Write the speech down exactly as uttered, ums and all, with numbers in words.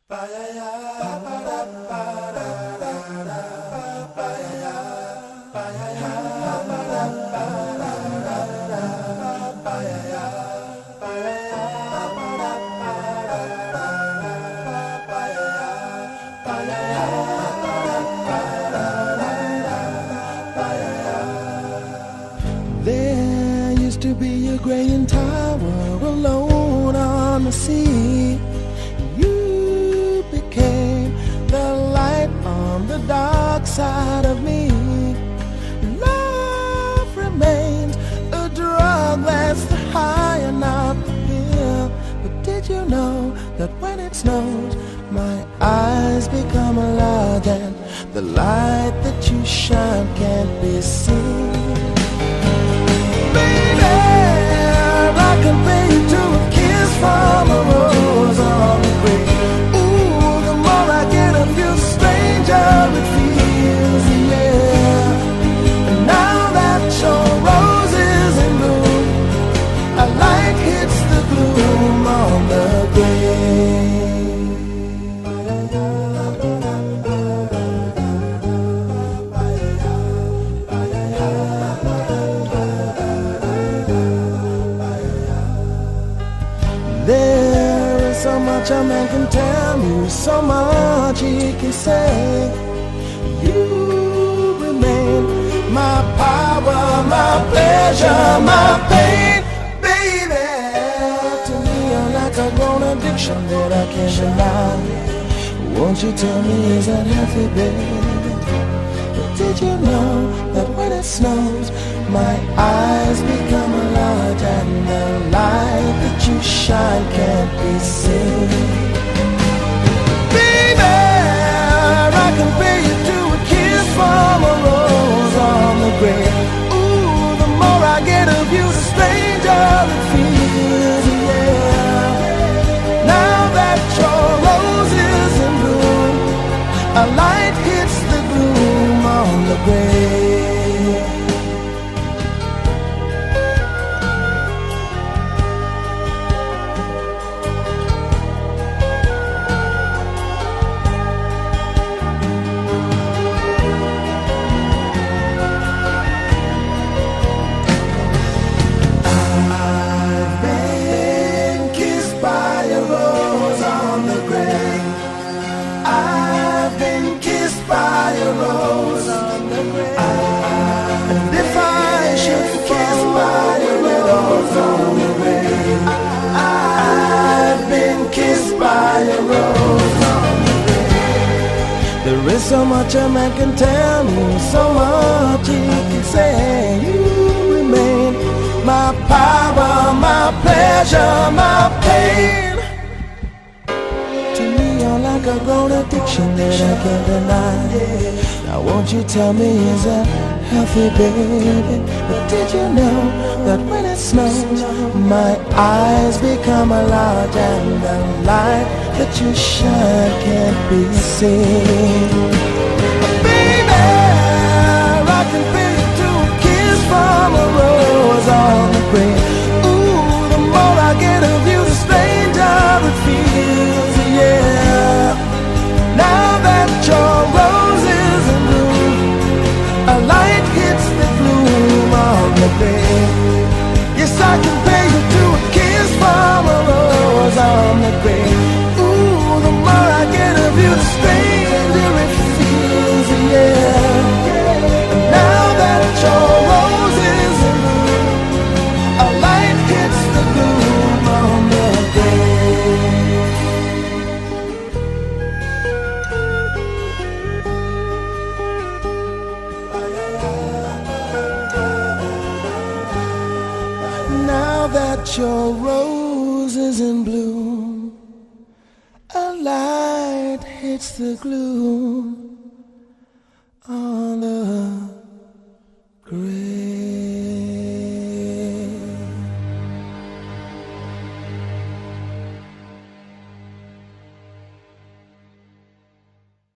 There used to be a graying tower alone on the sea. You became the light on the dark side of me. Love remains a drug that's the high and not the pill. But did you know that when it snows, my eyes become large and the light that you shine can't be seen? I compare you to a kiss from a rose on the grave. Ooh, the more I get of you, the stranger it feels, yeah. And now that your rose is in bloom, a light hits the gloom on the grave. There is so much a man can tell you, so much he can say. You remain my power, my pleasure, my pain, baby. To me you're like a grown addiction that I can't deny. Won't you tell me, is that healthy, baby? But did you know that when it snows, my eyes become large and the light that you shine can't be seen? Baby, I compare you to a kiss from a rose on the grave. Ooh, the more I get of you, the stranger it feels, yeah. Now that your rose is in bloom, a light hits the gloom on the grave. There is so much a man can tell me, so much he can say. You remain my power, my pleasure, my pain. To me you're like a grown addiction that I can't deny. Now won't you tell me, is that healthy, baby? But did you know that when it snows, my eyes become large and the light that you shine can't be seen? Baby, I can feel you to a kiss from a rose on the grave. Ooh, the more I get of you, the stranger it feels, yeah. Now that your rose is in bloom, a light hits the gloom on the grave. Yes, I can pay you to a kiss from a rose on the grave. Ooh, the more I get of you, the stranger it feels, yeah. And now that your rose is in bloom, a light hits the gloom on the grave. Now that your rose is in bloom, a light hits the gloom on the